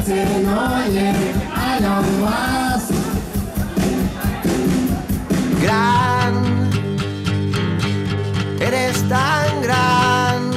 Gran, eres tan gran,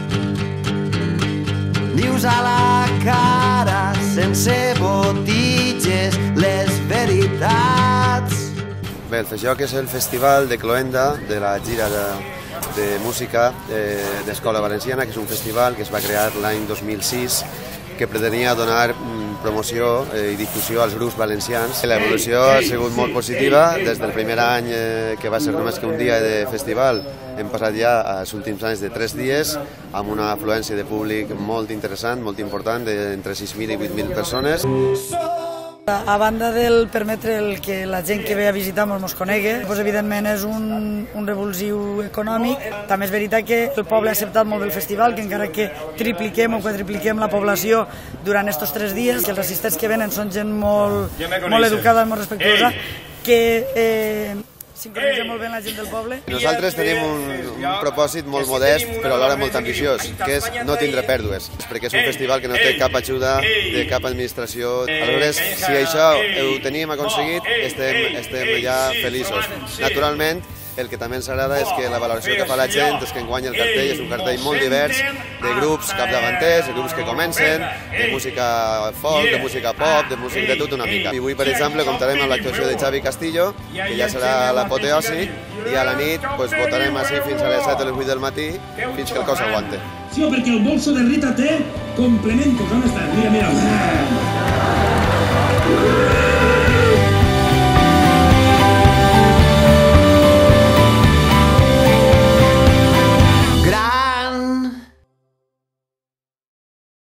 dius a la cara sense botigues les veritats. Bé, el FEJOC és el festival de cloenda de la gira de música d'Escola Valenciana, que és un festival que es va crear l'any 2006 que pretenia donar promoció i difusió als grups valencians. L'evolució ha sigut molt positiva. Des del primer any, que va ser només que un dia de festival, hem passat ja als últims anys de 3 dies, amb una afluència de públic molt interessant, molt important, d'entre 6.000 i 8.000 persones. A banda del permetre que la gent que ve a visitar ens conegui, doncs evidentment és un revulsiu econòmic. També és veritat que el poble ha acceptat molt bé el festival, que encara que tripliquem o quadripliquem la població durant aquests 3 dies, que els assistents que venen són gent molt educada i molt respectuosa, que sincronitza molt bé la gent del poble. Nosaltres tenim un propòsit molt modest, però alhora molt ambiciós, que és no tindre pèrdues, perquè és un festival que no té cap ajuda de cap administració. Aleshores, si això ho tenim aconseguit, estem ja feliços. Naturalment, el que també ens agrada és que la valoració que fa la gent és que enguany el cartell és un cartell molt divers, de grups capdavanters, de grups que comencen, de música folk, de música pop, de tot una mica. I avui, per exemple, comptarem amb l'actuació de Xavi Castillo, que ja serà l'apoteosi, i a la nit votarem així fins a les 7 o les 8 del matí, fins que el cos aguante. Sí, perquè el bolso de Rita té complementos. On estan? Mira, mira.